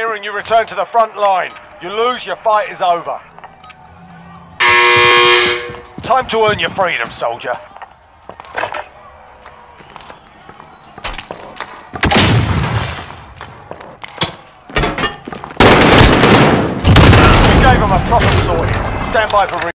clear and you return to the front line. You lose, your fight is over. Time to earn your freedom, soldier. You gave him a proper sorting. Stand by for